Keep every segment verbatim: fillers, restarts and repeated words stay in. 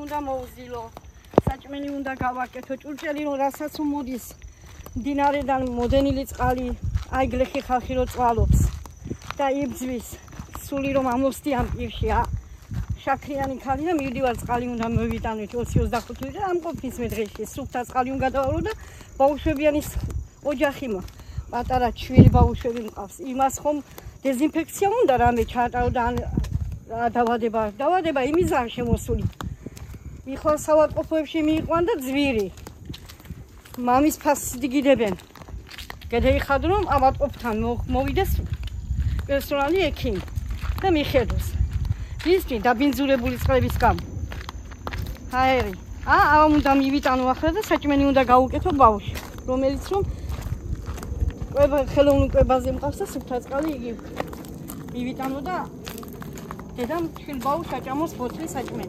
უნდა მოვზილო. საჭმელი უნდა გავაკეთო. ჭურჭელი რომ რასაც მოდის მდინარედან მოდენილი წყალი, აი გლეხი ხალხი რო წვალობს და იბძვის. სული რომ ამოსდი ამ პირში. შაქრიანი ქალი და მივდივარ წყალი უნდა მოვიტანოთ ოცი ოცდახუთი ლიტრი ამ ყოფნის მე დღეში სუფთა წყალი უნდა დავარო და ბავშვებიანის ოჯახი მო პატარა ჩვილი ბავშვები მყავს იმას ხომ დეზინფექცია უნდა რამე ჩატარო და დავადება დავადება იმისაა შემოსული მიხვალ სავატყოფოებში მიიყვან და ძვირი მამის ფასი გიდებენ გადაიხად რომ ავატყოფთან მოვიდეს პერსონალი ექიმი და მიხედოს ისწი დაბინძურებული წყლების გამო. ჰაერი. აა უნდა მივიტანო ახლა და საჭმელი უნდა გავუკეთო ბავშვი, რომელიც რომ კვება ხელოვნურ კვებაზე მყავს და სუფთა წყალი იგი მივიტანო და დედამ შვილ ბავშვს აჭამოს ბოთლის საჭმელი.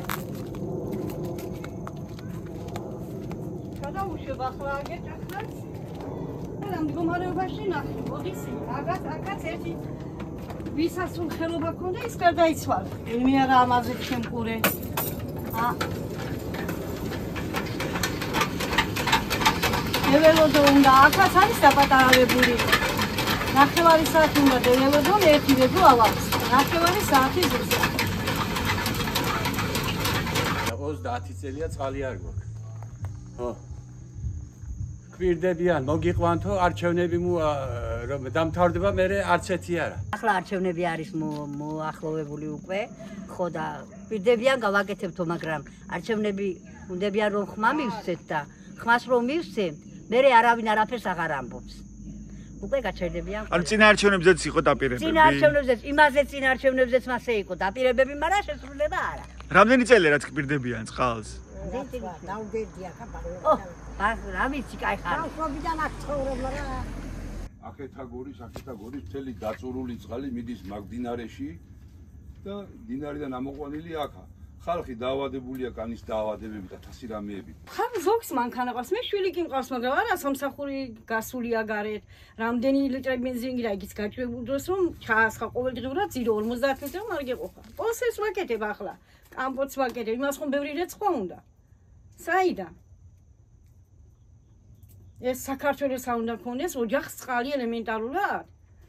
გადაუშვებ ახლა აგეჭახნაც. და მდგომარეობაში ნახე, ოდისი, აგაც აგაც ერთი ვისაც რომ ხელობა ქონდა ის გარდაიცვალა. მე არა ამაზე შემკურე. ა დეველოდო უნდა აქაც არის დაპატარავებული. ნახევარი საათი უნდა დეველოდო ერთი ვეძო ავავს. ნახევარი საათი ზუსტად. ოცდაათი წელია წყალი არ გვაქვს. ხო. გვირდებიან, მოგიყვანთო არჩევნები რომ დამთავრდება, მე არც ერთი არა. ახლა არჩევნები არის მოახლოვებული უკვე, ხო და გვირდებიან გავაკეთებთო, მაგრამ არჩევნები უნდებიან რომ ხმა მივსცეთ და ხმას რომ მივსცემთ, მე არავინ არაფერს აღარ ამბობს. უკვე გაჩერდებიან. ანუ წინა არჩევნებზეც იყო დაპირებები. წინა არჩევნებზეც, იმაზე წინა არჩევნებზეც მასე იყო დაპირებები, მაგრამ შესრულება არა. რამდენი წელი რაც გვირდებიან წყალს? დაუგებდია ხაბარო. რა ვიცი, კაი ხარ. თავშობიდან აქ ცხოვრობ, მაგრამ აქეთაგორის, აქეთაგორის მთელი დაწურული წყალი მიდის მაგდინარეში და დინარიდან ამოყვანილი აქა. ხალხი დაავადებულია კანის დაავადებებით და თასი რამეებით. ხარ ზოგს მანქანა ყავს, მე შვილი კი მყავს, მაგრამ არა სამსახური გასულია გარეთ. რამდენი ლიტრი ბენზინი რა იგიც გაჭრებულ დროს რომ ჩაასხა ყოველდღიურად ზირო ორმოცდაათი ლიტრი მარგი ყოფა. პოსეს ვაკეთებ ახლა. კამპოტს ვაკეთებ, იმას ხომ ბევრი რეცხვა უნდა. საიდან? ეს საქართველოს არ უნდა ქონდეს ოჯახს წყალი ელემენტარულად.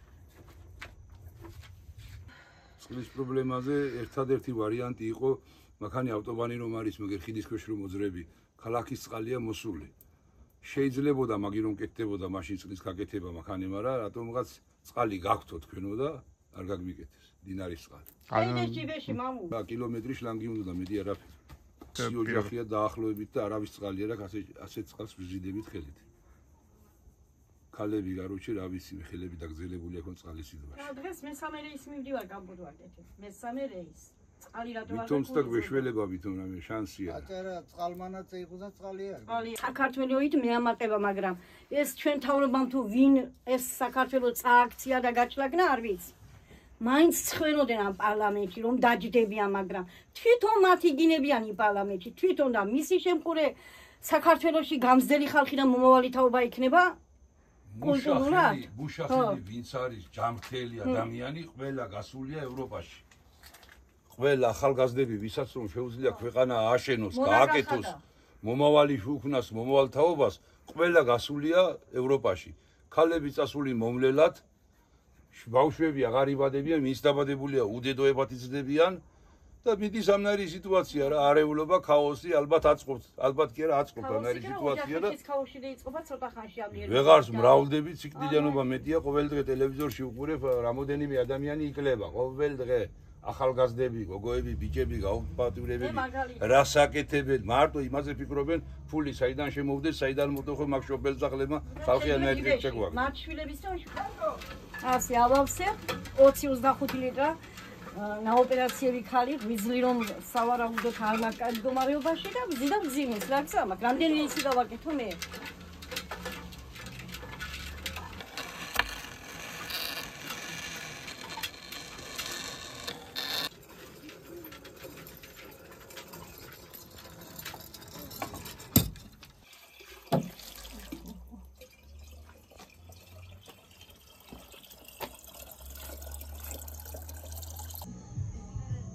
წყლის პრობლემაზე ერთადერთი ვარიანტი იყო მაქანი ავტობანი რომ არის, მაგრამ ხიდის ქვეშ რომ მოძრები, ქალაქის წყალია მოსული. შეიძლებოდა მაგი რომ კეთდებოდა მაშინ წყლის გაკეთება მაქანი, მაგრამ რატომღაც წყალი გაქვთო თქვენო და არ გაგვიკეთეს დინარის წყალი. აიდეშიბეში მამუ. და კილომეტრი შლანგი უნდა და მეტი არაფერი. ოჯახია დაახლოებით და არავის წყალი არ აქვს, ასე ასეთ წყალს ვიზიდებით ხელით. ქალები გაროჩი რა ვიცი ხელები დაგზელებული აქონ წყალის სიდვაში. რა დღეს მესამე რეისი მივდივარ კამპოტ ვაკეთებ. მესამე რეისი. წყალი რატო არ ვითომს და გვეშველება ვითომ რამე შანსია. აწერა წყალმანაც იყო და წყალი არის. წყალი საქართველოით მეამატება, მაგრამ ეს ჩვენ თავრობამ თუ ვინ ეს საქართველოს წააქცია და გაჭლაგნა არ ვიცი. მაინც ცხენოდენ ამ პარლამენტში რომ დაჯდებიან, მაგრამ თვითონ მათი გინებიან იმ პარლამენტში, თვითონ და მისი შემკურე საქართველოში გამზდელი ხალხი და მომავალი თაობა იქნება. მუშახელი, მუშახელი ვინც არის ჯანმრთელი ადამიანი, ყველა გასულია ევროპაში. ყველა ახალგაზრდები, ვისაც რომ შეუძლია ქვეყანა ააშენოს, გააკეთოს, მომავალი უქნას, მომავალ თაობას, ყველა გასულია ევროპაში. ქალები წასული მომლელად, ბავშვები აღარ იბადებიან, ვინც დაბადებულია უდედოებად იზრდებიან და მიდის ამნაირი სიტუაცია რა, არეულობა, ქაოსი, ალბათ აწყობს, ალბათ კი არა აწყობს ამნაირი სიტუაცია და ქაოსი დაიწყება ცოტა ხანში ამიერება. ვეღარს მრავლდებით, სიკვდილიანობა მეტია, ყოველ დღე ტელევიზორში უყურებ, რამოდენიმე ადამიანი იკლება, ყოველ დღე ახალგაზრდები, გოგოები, ბიჭები, გაუპატიურებები, რას აკეთებენ, მარტო იმაზე ფიქრობენ, ფული საიდან შემოვიდეს, საიდან მოტოხო მაგ შობელძაღლებმა ხალხი ანაირად შეგვაგ. მათ შვილების თავს ასე ავავსე ოცი ოცდახუთი ლიტრი ნაოპერაციები ქალი ვიზლი რომ სავარაუდოდ არ მაგარ მდგომარეობაში და ვზიდა ვზიმეს რა გზა მაქვს რამდენი ისი დავაკეთო მე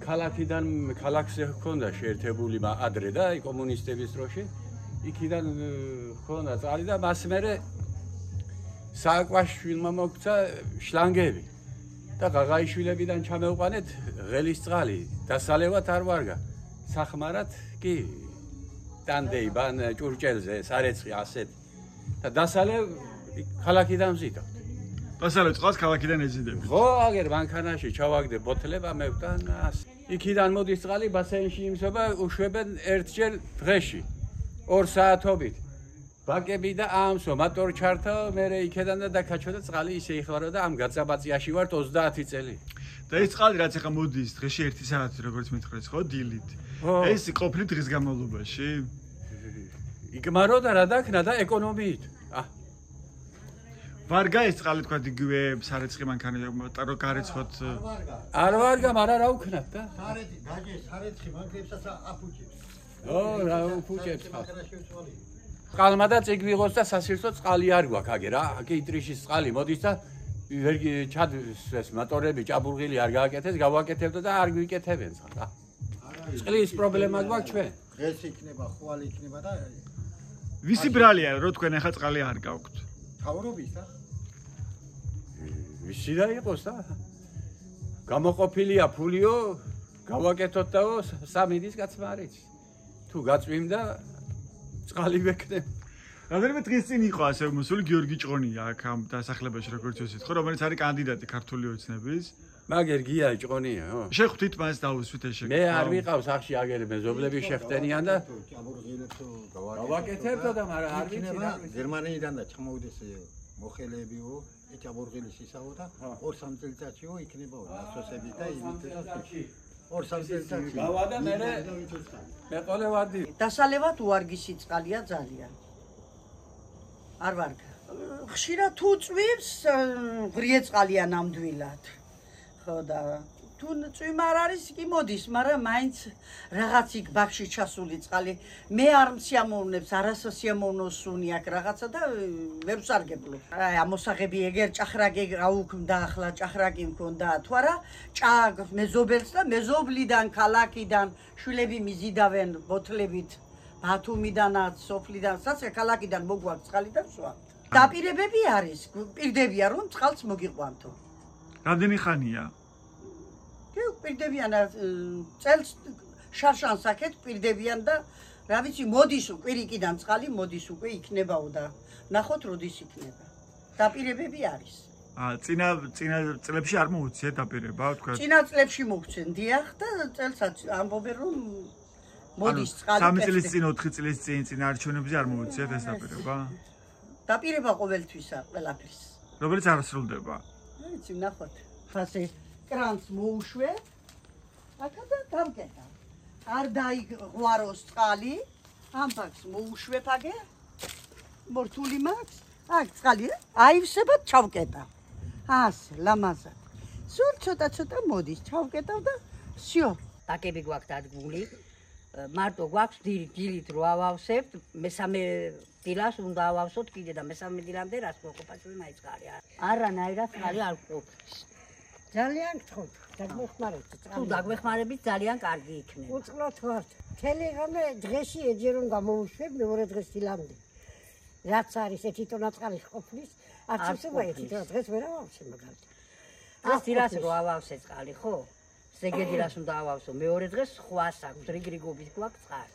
ქალაქიდან ქალაქზე ჰქონდა შეერთებული ადრე და კომუნისტების დროში იქიდან ჰქონდა წალი და მას მერე სააკაშვილმა მოგცა შლანგები და ღაღაიშვილებიდან ჩამეუყანეთ ღელის წყალი დასალევად არ ვარგა სახმარად კი დანდეიბან ჭურჭელზე სარეცხი ასეთ და დასალევ ქალაქიდან ვზიდავ დასალევ წყალს ქალაქიდან ეძიდები ხო აგერ მანქანაში ჩავაგდე ბოთლება მევთან იქიდან მოდის წყალი ბასენში იმსება უშვებენ ერთჯერ დღეში ორ საათობით ბაკები და ამსო მატორ ჩართა მე იქედან და დაკაჩოდა წყალი ისე იხლარო და ამ გაწაბაწიაში ვართ ოცდაათი წელი და ეს წყალი რაც ახლა მოდის დღეში ერთი საათი როგორც მითხრეს ხო დილით ეს ყოფილი დღის განმავლობაში იგმარო და რა დაქნა და ეკონომიით ა ვარგა ეს წყალი თქვა იგივე სარეცხი მანქანა რო გარეცხოთ არ ვარგა მაგრამ რა უქნათ და სარეცხი გაჯე სარეცხი მანქანებსაც აფუჭებს ო რა აფუჭებს წყალმა და წიგვიღოს და სასირთო წყალი არ გვაქვს აგერ რა კიტრიშის წყალი მოდის და ვერ ჩადს მოტორები ჭაბურღილი არ გააკეთეს გავაკეთებდა და არ გვიკეთებენ რა წყლის პრობლემა გვაქვს ჩვენ დღეს იქნება ხვალ იქნება და ვისი ბრალია რო თქვენ ახლა წყალი არ გაქვთ თავრობის და ვისი და იყოს და გამოყოფილია ფულიო გავაკეთოთ და სამი დის კაცმა არის თუ გაწვიმდა წყალი ვექნებ რამდენიმე დღის წინ იყო ასე მოსული გიორგი ჭყონია აქ ამ დასახლებაში როგორც ვთქვით ხო რომელიც არის კანდიდატი ქართული ოცნების მაგერ გია ჭყონია ხო შეხვდით მას დაუსვით ეს შეკითხვა მე არ ვიყავს ახში აგერ მეზობლები შეხტენიან და ჭაბურღილებს გავაკეთებდა და მაგრამ არ ვიცი და გერმანიიდან და ჩამოვიდეს მოხელებიო ჭაბურღილის ისაო და ორ სამ წელიწადშიო იქნება ასოსები და იმით ორ სამ წელიწადში გავა და მე მე ყოლე ვადი დასალევად უარგისი წყალია ძალიან არ ვარგა ხშირად თუ წვიმს ღრიე წყალია ნამდვილად ხო და თუ წვიმა არ არის კი მოდის მაგრამ მაინც რაღაც იქ ბაქში ჩასული წყალი მე არ მციამოვნებს არასასიამოვნოს სუნი აქ რაღაცა და ვერ ვსარგებლო აი ამოსაღები ეგერ ჭახრაკი აუქმდა ახლა ჭახრაკი მქონდა თუ არა ჭაგ მეზობელს და მეზობლიდან ქალაქიდან შვილები მიზიდავენ ბოთლებით ბათუმიდანაც სოფლიდან სასე ქალაქიდან მოგვაქვს წყალი და სხვა დაპირებები არის პირდებია რომ წყალს მოგიყვანთო რამდენი ხანია პირდებიან წელს შარშანს აქეთ პირდებიან და რა ვიცი მოდის კვირიკიდან წყალი მოდის უკვე იქნებაო და ნახოთ როდის იქნება დაპირებები არის აა წინა წინა წლებში არ მოუწიეთ დაპირება თქვა წინა წლებში მოგცენ დიახ და წელსაც ამბობენ რომ მოდის წყალი სამი წლის წინ ოთხი წლის წინ წინ არჩევნებზე არ მოუწიეთ ეს დაპირება დაპირება ყოველთვისა ყველაფრის რომელიც არ სრულდება ვიცი ნახოთ ასე კრანს მოუშვე აკა და დამკეტა არ დაიღვაროს წყალი ამ ფაქს მოუშვებ აგე მორთული მაქვს აქ წყალი აივსებად ჩავკეტა ასე ლამაზად სულ ცოტა ცოტა მოდის ჩავკეტავ და всё ბაკები გვაქვს დადგმული მარტო გვაქვს დილით რო ავავსებთ მესამე დილას უნდა ავავსოთ კიდე და მესამე დილამდე რას მოყოფაში მაინც წყალი არანაირად წყალი არ ყოფს ძალიან გთხოვთ, დაგვეხმაროთ. თუ დაგვეხმარებით ძალიან კარგი იქნება. უწყლოთ ვართ. თელი ღამე დღეში ეჯერ რომ გამოვუშვებ მეორე დღეს დილამდე. რაც არის ერთი ტონა წყალი ყოფნის, არც ისე ერთი ტონა დღეს ვერ ავავსე მაგალითად. დღეს დილას რო ავავსე წყალი, ხო? ზეგედილას უნდა ავავსო. მეორე დღეს ხვას აქვს, რიგრიგობით გვაქვს წყალი.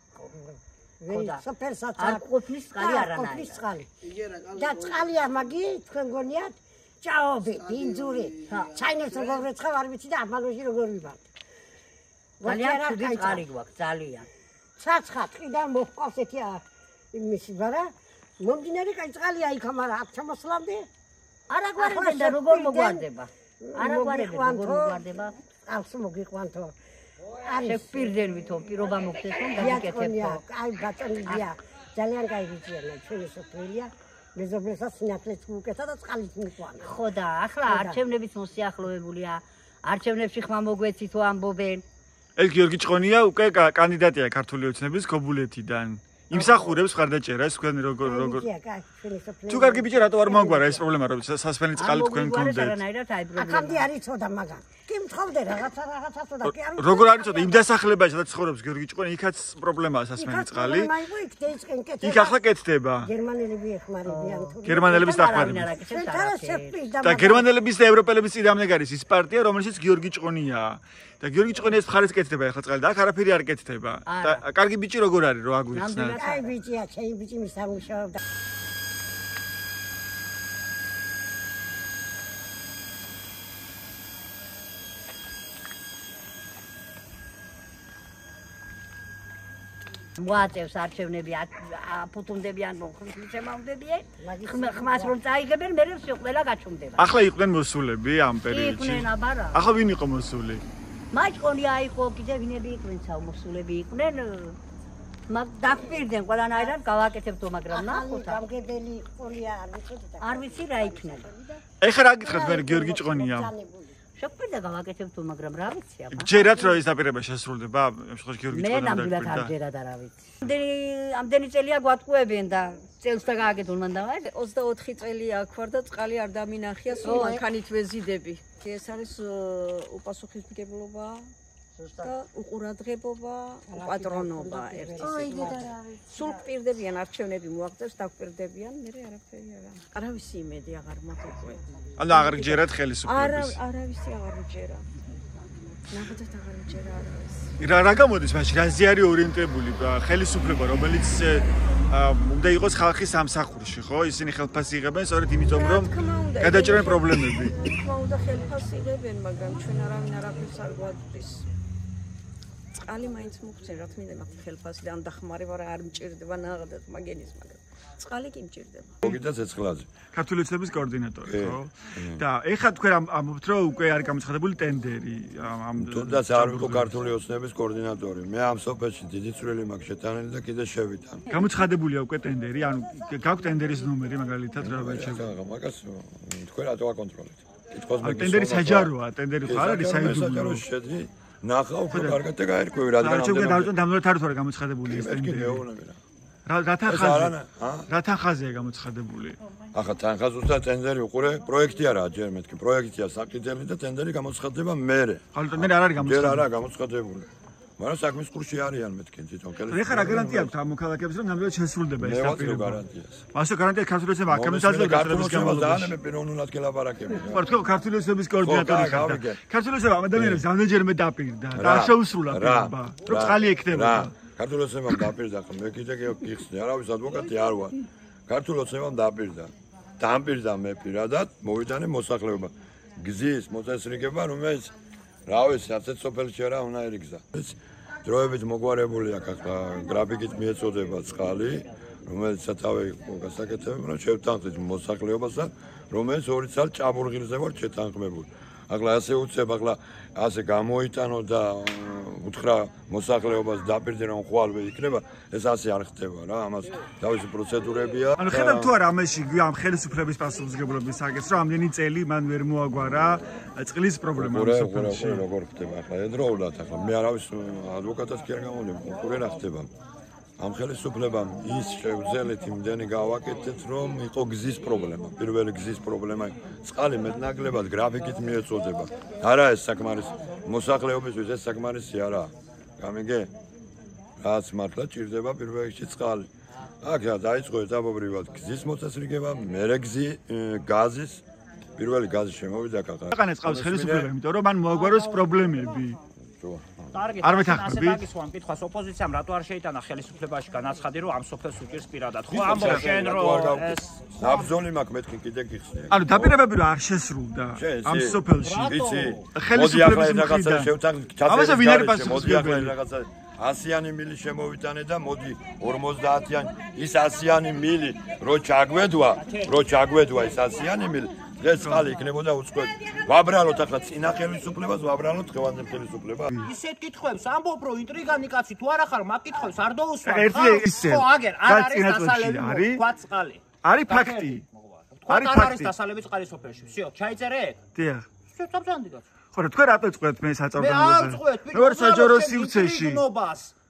ვეი, სოფელსაც არ ყოფნის წყალი არანაირად. ყოფნის წყალი. და წყალია მაგი თქვენ გონიათ ჭაობი, ბინძური, ჩაინებს როგორ რეცხავ არ ვიცი და ამალოში როგორ ვიბად. ძალიან ცუდი წყალი გვაქვს, ძალიან. ცაცხა ტყიდან მოჰყავს ეთი იმისი, მაგრამ მომდინარე კაი წყალია იქ, მაგრამ აქ ჩამოსვლამდე არა გვარებენ და როგორ მოგვარდება. არა გვარებენ როგორ მოგვარდება. ალს მოგიყვანთო. შეგვპირდენ ვითომ პირობა მოგცეს რომ დაგიკეთებო. აი ბატონია, ძალიან კაი ვიციან ჩვენი სოფელია. მეზობლებსაც სინათლეც უკეთა და წყალიც მიყვანა. ხო და ახლა არჩევნებიც მოსიახლოვებულია. არჩევნებში ხმა მოგვეცით ამბობენ. ეს გიორგი ჭყონია უკვე კანდიდატია ქართული ოცნების გობულეთიდან. იმსახურებს ხარდაჭერას თქვენ როგორ როგორ თუ კარგი ბიჭი რატო არ მოგვარა ეს პრობლემა რომ სასმელი წყალი თქვენ გქონდეთ. აქამდე არის ცოდა მაგა. კი მთხოვდე რაღაცა რაღაცას და კი არ როგორ არის ცოტა იმ დასახლებაში სადაც ცხოვრობს გიორგი ჭკვიანი იქაც პრობლემაა სასმელი წყალი იქ დაიწყენ კეთება იქ ახლა კეთდება გერმანელები ეხმარებიან თუ გერმანელების დახმარებით და გერმანელების და ევროპელების წინააღმდეგ არის ის პარტია რომელშიც გიორგი ჭკვიანია და გიორგი ჭკვიანის მხარეს კეთდება ახლა წყალი და აქ არაფერი არ კეთდება და კარგი ბიჭი როგორ არის რო აგვიხსნა აი ბიჭია ჩემი ბიჭი მის არ მუშაობდა მოაწევს არჩევნები აფუთუნდებიან ხმისემამდებიან ხმას რომ წაიღებენ მე всё ყველა გაჩუმდება ახლა იყვნენ მოსულები ამ პერიოდში იყვნენ აბარა ახლა ვინ იყო მოსული მაჭკონია იყო კიდე ვინები იყვნენ საუმოსულები იყვნენ მაგ დაგპირდნენ ყველანაირად გავაკეთებთო მაგრამ ნახოთ გამგებელი ყოლია არ ვიცი არ ვიცი რა იქნება ეხლა რა გითხრათ მე გიორგი ჭკვიანია შეგვიდა გავაკეთებთო მაგრამ რა ვიცი აბა ჯერათ რომ ეს დაპირება შესრულდება ამ შემთხვევაში გიორგი მე ნამდვილად არ ჯერად არა ვიცი ამდენი ამდენი წელია გვატყუებენ და წელს და გააკეთონ მან და ოცდაოთხი წელი აქ ვარ და წყალი არ დამინახია სულ მანქანით ვეზიდები ეს არის უპასუხისმგებლობა და უყურადღებობა უპატრონობა ერთის სულ პირდებიან არჩევნები მოაღწევს დაგვპირდებიან მე არაფერი არა არავისი იმედი აღარ მაქვს უკვე ანუ აღარ გჯერათ ხელისუფლების არა არავისი აღარ უჯერა ნახოთ აღარ უჯერა არავის რა რა გამოდის მაშინ რაზე არის ორიენტებული ხელისუფლება რომელიც უნდა იყოს ხალხის სამსახურში ხო ისინი ხელფასს იღებენ სწორედ იმიტომ რომ გადაჭრენ პრობლემები თქმა უნდა ხელფასს იღებენ მაგრამ ჩვენ არავინ არაფერს არ გვაძლევს წყალი მაინც მოგწენ რა თქმა უნდა მაგ ხელფასი და ანდახმარება რა არ მჭირდება ნაღდათ მაგენის მაგრამ წყალი კი მჭირდება მოგიდა ცეცხლაძე ქართული ოცნების კოორდინატორი ხო და ეხლა თქვენ ამბობთ რომ უკვე არის გამოცხადებული ტენდერი ამ თუნდაც არ ვიყო ქართული ოცნების კოორდინატორი მე ამ სოფელში დიდი წვრილი მაქვს შეტანილი და კიდე შევიტან გამოცხადებულია უკვე ტენდერი ანუ გაქვთ ტენდერის ნომერი მაგალითად რა ვაჩვენებ მაგას თქვენ რატო აკონტროლეთ კითხოს მე ტენდერი საჯაროა ტენდერი ხო არ არის საიდუმლო შედი ნახა უფრო კარგად და გაერკვევი რადგან ამ ჩვენ დავწონ დამნოთ არ თორე გამოცხადებული ეს ტენდერი რა რა თანხაზე რა თანხაზეა გამოცხადებული ახლა თანხაზე უბრალოდ ტენდერი უყურე პროექტი არაა ჯერ მეთქი პროექტია საკითხები და ტენდერი გამოცხადდება მერე ხალხო ტენდერი არ არის გამოცხადებული ჯერ არა გამოცხადებული მაგრამ საქმის კურსში არიან მეთქი თვითონ კელე ეხლა რა გარანტია აქვს ამ მოქალაქეებს რომ ნამდვილად შესრულდება ეს დაპირება გარანტიას მასე გარანტია ქართული ოცნება აქამდე საძლეო ქართული ოცნება ძალიან მე პიროვნულად გელაპარაკები ხო თქო ქართული ოცნების კოორდინატორი ხარ ქართული ოცნება ადამიანებს რამდენჯერმე დაპირდა და არ შეუსრულა პირობა რომ წყალი ექნებოდა ქართული ოცნებამ დაპირდა ხო მე კიდე გიხსნი არავის ადვოკატი არ ვარ ქართული ოცნებამ დაპირდა დამპირდა მე პირადად მოვიტანე მოსახლეობა გზის მოწესრიგება რომელიც რა ვიცი ასეთ სოფელში არა უნაირი გზა დროებით მოგვარებული აქ ახლა გრაფიკით მიეწოდება წყალი რომელიც სათავე გასაკეთებენ რომ შევთანხმდით მოსახლეობასთან რომელიც ორი წელი ჭაბურღილზე ვარ შეთანხმებული ახლა ასე უცებ ახლა ასე გამოიტანო და უთხრა მოსახლეობას დაპირდნენ რომ ხვალვე იქნება ეს ასე არ ხდება რა ამას თავისი პროცედურებია ანუ ხედავ თუ არა ამაში ამ ხელისუფლების პასუხისმგებლობის საკითხს რომ ამდენი წელი მან ვერ მოაგვარა წყლის პრობლემა სოფელში როგორ ხდება ახლა ედროულად ახლა მე არავის ადვოკატად კი არ გამოვიდა უყურე რა ხდება ამ ხელისუფლებამ ის შეუძლეთ იმდენი გავაკეთეთ რომ იყო გზის პრობლემა პირველი გზის პრობლემა წყალი მეტნაკლებად გრაფიკით მიეწოდება არა ეს საკმარის მოსახლეობისთვის ეს საკმარისი არაა გამიგე რაც მართლა ჭირდება პირველ რიგში წყალი აქ დაიწყო ეტაპობრივად გზის მოწესრიგება მერე გზი გაზის პირველი გაზი შემოვიდა კახა აყანე წყალს ხელისუფლება იმიტომ რომ მან მოაგვაროს პრობლემები არ მეთანხმები ასე დაგისვამ კითხვას ოპოზიციამ რატო არ შეიტანა ხელისუფლებაში განაცხადი რომ ამ სოფელს უჭირს პირადად ხო ამბობ შენ რომ ეს ნაბზოლი მაქვს მეთქი კიდე გიხსნი ანუ დაპირებები რა არ შესრულდა ამ სოფელში ვიცი ხელისუფლების მხრიდან ამაზე ვინ არის პასუხისმგებელი რაღაცა ასიანი მილი შემოვიტანე და მოდი ორმოცდაათიანი ის ასიანი მილი რო ჩაგვედვა რო ჩაგვედვა ის ასიანი მილი დღეს წყალი იქნებოდა უცხოეთ. ვაბრალოთ ახლა წინა ხელისუფლებას, ვაბრალოთ დღევანდელ ხელისუფლებას. ისეთ კითხვებს ამბობ, რომ ინტრიგანი კაცი თუ არა ხარ, მაგ კითხვებს არ დაუსვარ. ერთი ისე. ხო, აგერ, არ არის დასალები, თქვა წყალი. არის ფაქტი. არის ფაქტი. არ არის დასალები წყალი სოფელში. всё, ჩაიწერეთ? დიახ. შევწამდი კაცო. ხო, თქვენ რატო წყვეთ მე საწორდანოზე? მე არ წყვეთ, როგორ საჯარო სივრცეში.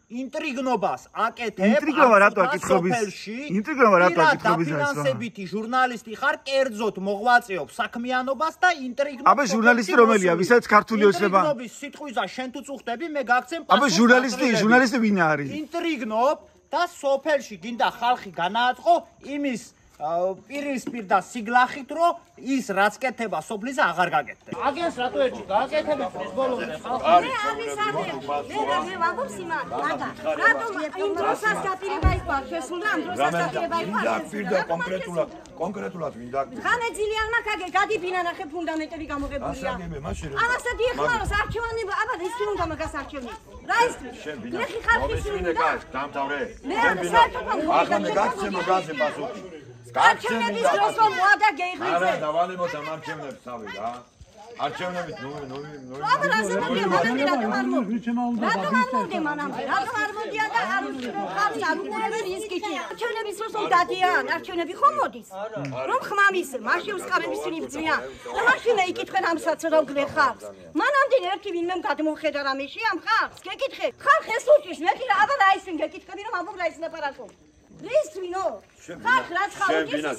ინტრიგნობას აკეთებ ინტრიგნობა რატო აკითხობის ინტრიგნობა რატო აკითხობის ეს დაფინანსებითი ჟურნალისტი ხარ კერძოდ მოღვაწეობ საქმიანობას და ინტრიგნობს აბა ჟურნალისტი რომელია ვისაც ქართული ოცნება ინტრიგნობის სიტყვისა შენ თუ წუხდები მე გაგცემ აბა ჟურნალისტი ჟურნალისტი ვინ არის ინტრიგნობ და სოფელში გინდა ხალხი განააწყო იმის პირისპირ და სიგლახით რომ ის რაც კეთება სოფლის აღარ გაკეთდება. აგენს რატო ერთში გააკეთებთ ეს ბოლომდე ხალხი? მე ამის ამერ. მე რა მე ვამბობ სიმან. მაგა. რატომ იმ დროსაც დაპირება იყო შესულა ამ დროსაც დაპირება იყო. დაპირდა კონკრეტულად კონკრეტულად ვინ დაპირდა? ხანე ძილიანმა კაგე გადიფინა ნახე ფუნდამენტები გამოგებულია. ასაგებე მაშინ. ამასა დიახმაროს არჩევანი აბა ის კი უნდა მაგას არჩევნი. რა ის? ნახე ხალხი უნდა დამთავრე. მე საერთოდ ახლა მე გაგცემო გაზე პასუხი. არჩევნების დროს რომ მოადა გეიხრიძე. არა, დავალებოთ ამ არჩევნებს თავი რა. არჩევნებით ნუ ნუ ნუ. აბა რაზე მომდია მანამდე რატომ არ მომდია? რატომ არ მომდია მანამდე? რატომ არ მომდია და არ ხალხი არ უყურებენ ის კითხვი. არჩევნების დროს რომ დადიან, არჩევნები ხომ მოდის? რომ ხმამის, მაშინ უსკამების წინ იბძვიან. და მაშინ იკითხენ ამსაც რომ გლეხავს. მანამდე ერთი ვინმე გადმოხედა რამეში ამ ხალხს გეკითხე. ხალხი ეს უჭირს, მე კი აბა რა ის ვინ გეკითხები რომ ამბობ რა ის ლაპარაკობ. ის ვინო? ხალხ რაც ხალხი ის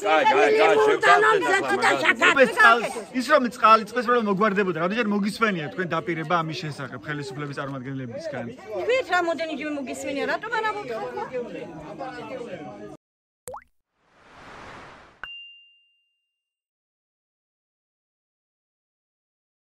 ის რომ წყალი წყეს რომ მოგვარდებოდა, რამდენჯერ მოგისმენია თქვენ დაპირება ამის შესახებ ხელისუფლების წარმომადგენლებისგან? თქვით რამოდენიჯერ მოგისმენია, რატომ არ ამბობთ?